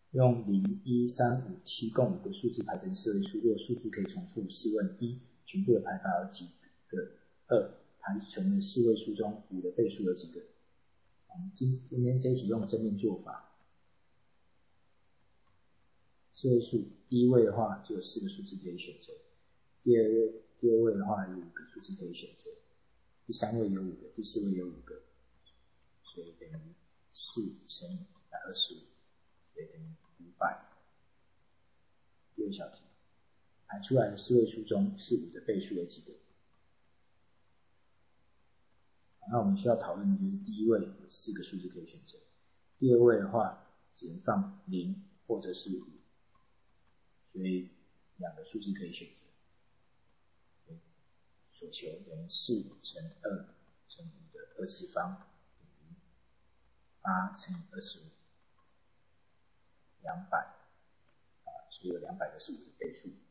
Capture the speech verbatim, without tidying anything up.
用零、一、三、五、七共五个数字排成四位数，若数字可以重复，试问一，全部的排法有几个？二，排成的四位数中五的倍数有几个？我们今今天这一题用正面做法，四位数，第一位的话就有四个数字可以选择，第二位第二位的话有五个数字可以选择，第三位有五个，第四位有五个，所以等于四乘以一百二十五，所以等于五百。第二小题，排出来的四位数中是五的倍数有几个？那我们需要讨论的就是第一位有四个数字可以选择，第二位的话只能放零或者是五，所以两个数字可以选择。所求等于四乘二乘五的二次方等于八乘以二十五，两百，啊，所以有两百个是五的倍数。